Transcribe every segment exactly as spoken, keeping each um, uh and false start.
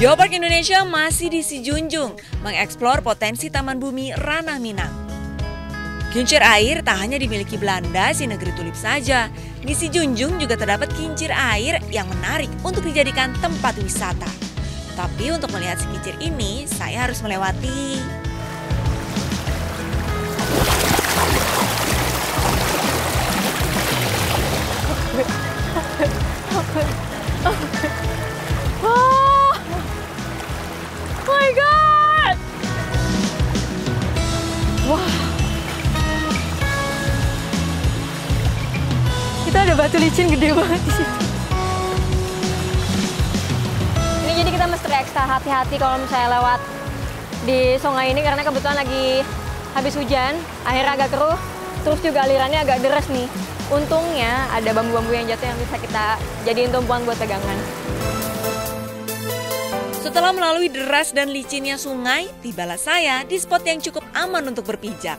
Geopark Indonesia masih di Sijunjung, mengeksplor potensi Taman Bumi Ranah Minang. Kincir air tak hanya dimiliki Belanda, si negeri tulip saja. Di Sijunjung juga terdapat kincir air yang menarik untuk dijadikan tempat wisata. Tapi untuk melihat si kincir ini, saya harus melewati Oh my god! Wah, kita ada batu licin gede banget di situ. Ini jadi kita mesti ekstra hati-hati kalau misalnya lewat di sungai ini karena kebetulan lagi habis hujan, airnya agak keruh, terus juga alirannya agak deras nih. Untungnya ada bambu-bambu yang jatuh yang bisa kita jadiin tumpuan buat pegangan. Setelah melalui deras dan licinnya sungai, tibalah saya di spot yang cukup aman untuk berpijak.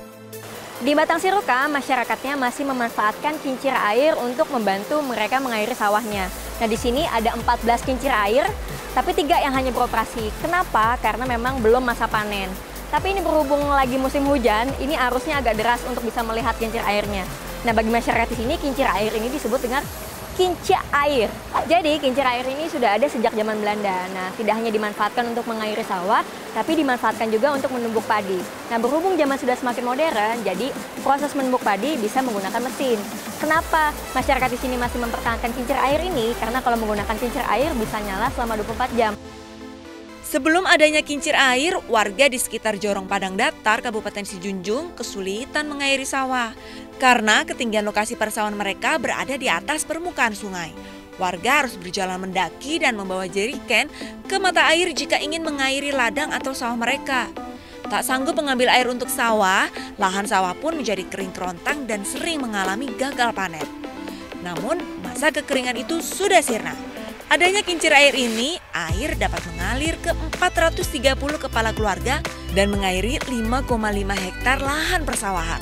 Di Batang Siruka, masyarakatnya masih memanfaatkan kincir air untuk membantu mereka mengairi sawahnya. Nah, di sini ada empat belas kincir air, tapi tiga yang hanya beroperasi. Kenapa? Karena memang belum masa panen. Tapi ini berhubung lagi musim hujan, ini arusnya agak deras untuk bisa melihat kincir airnya. Nah, bagi masyarakat di sini, kincir air ini disebut dengan kincir air. Jadi, kincir air ini sudah ada sejak zaman Belanda. Nah, tidak hanya dimanfaatkan untuk mengairi sawah, tapi dimanfaatkan juga untuk menumbuk padi. Nah, berhubung zaman sudah semakin modern, jadi proses menumbuk padi bisa menggunakan mesin. Kenapa masyarakat di sini masih mempertahankan kincir air ini? Karena kalau menggunakan kincir air bisa nyala selama dua puluh empat jam. Sebelum adanya kincir air, warga di sekitar Jorong Padang Datar, Kabupaten Sijunjung, kesulitan mengairi sawah. Karena ketinggian lokasi persawahan mereka berada di atas permukaan sungai. Warga harus berjalan mendaki dan membawa jeriken ke mata air jika ingin mengairi ladang atau sawah mereka. Tak sanggup mengambil air untuk sawah, lahan sawah pun menjadi kering kerontang dan sering mengalami gagal panen. Namun, masa kekeringan itu sudah sirna. Adanya kincir air ini, air dapat mengalir ke empat ratus tiga puluh kepala keluarga dan mengairi lima koma lima hektar lahan persawahan.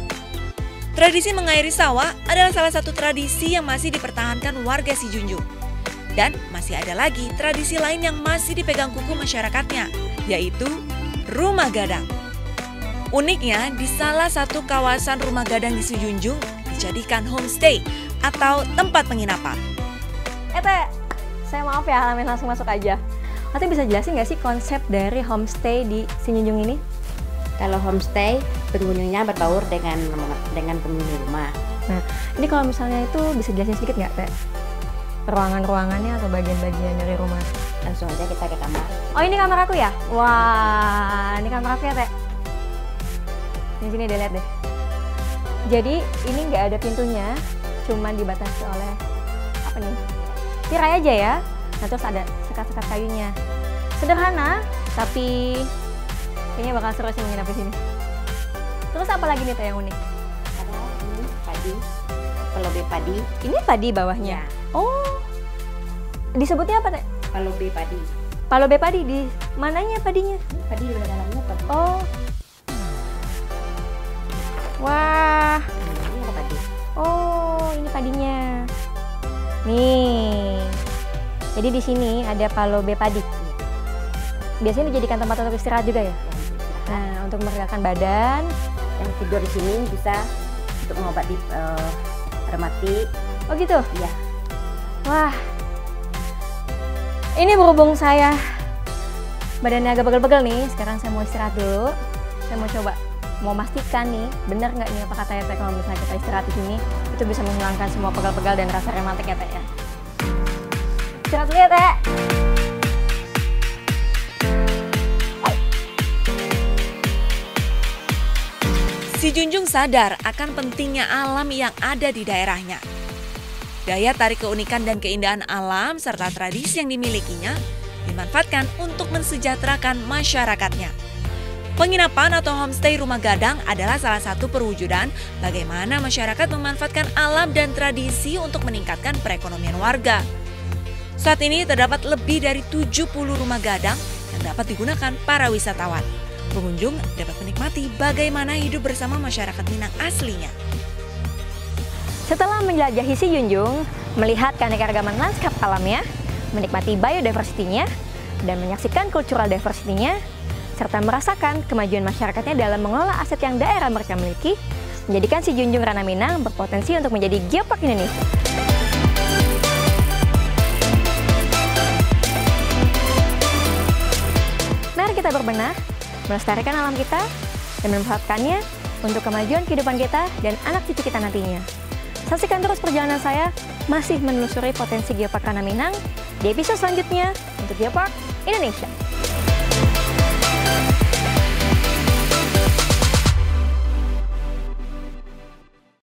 Tradisi mengairi sawah adalah salah satu tradisi yang masih dipertahankan warga Sijunjung. Dan masih ada lagi tradisi lain yang masih dipegang kukuh masyarakatnya, yaitu rumah gadang. Uniknya, di salah satu kawasan rumah gadang di Sijunjung dijadikan homestay atau tempat penginapan. Eh, Teh, saya maaf ya, alamin langsung masuk aja. Nanti bisa jelasin nggak sih konsep dari homestay di Sijunjung ini? Kalau homestay, pengunjungnya berbaur dengan dengan penghuni rumah. Nah, ini kalau misalnya itu bisa jelasin sedikit nggak, Teh? Ruangan-ruangannya atau bagian-bagian dari rumah? Langsung aja kita ke kamar. Oh, ini kamar aku ya? Wah, ini kamar aku ya, Teh. Di sini deh, lihat deh. Jadi, ini nggak ada pintunya, cuman dibatasi oleh apa nih? Tirai aja ya. Nah, terus ada sekat-sekat kayunya. Sederhana, tapi kayaknya bakal seru sih menginap di sini. Terus apa lagi nih Teh yang unik? Ada ini padi, palobe padi. Ini padi bawahnya. Ya. Oh, disebutnya apa Teh? Palobe padi. Palobe padi, di mananya padinya? Padi di dalamnya padi. Oh, wah. Nah, ini ada padi. Oh, ini padinya. Nih, jadi di sini ada palobe padi. Biasanya dijadikan tempat untuk istirahat juga ya? Nah, untuk meregakan badan. Yang tidur di sini bisa untuk mengobati uh, rematik. Oh gitu? Iya. Wah, ini berhubung saya badannya agak pegel-pegel nih, sekarang saya mau istirahat dulu. Saya mau coba, mau pastikan nih, bener nggak nih apa katanya Teh kalau misalnya kita istirahat di sini itu bisa menghilangkan semua pegal-pegal dan rasa rematik ya Teh ya. Istirahat dulu ya Teh. Sijunjung sadar akan pentingnya alam yang ada di daerahnya. Daya tarik keunikan dan keindahan alam serta tradisi yang dimilikinya dimanfaatkan untuk mensejahterakan masyarakatnya. Penginapan atau homestay rumah gadang adalah salah satu perwujudan bagaimana masyarakat memanfaatkan alam dan tradisi untuk meningkatkan perekonomian warga. Saat ini terdapat lebih dari tujuh puluh rumah gadang yang dapat digunakan para wisatawan. Pengunjung dapat menikmati bagaimana hidup bersama masyarakat Minang aslinya. Setelah menjelajahi Sijunjung, melihat keanekaragaman lanskap alamnya, menikmati biodiversitinya, dan menyaksikan cultural diversity-nya, serta merasakan kemajuan masyarakatnya dalam mengelola aset yang daerah mereka miliki, menjadikan si Junjung Ranah Minang berpotensi untuk menjadi Geopark Indonesia. Mari kita berbenah, melestarikan alam kita, dan memanfaatkannya untuk kemajuan kehidupan kita dan anak cucu kita nantinya. Saksikan terus perjalanan saya masih menelusuri potensi Geopark Ranah Minang di episode selanjutnya untuk Geopark Indonesia.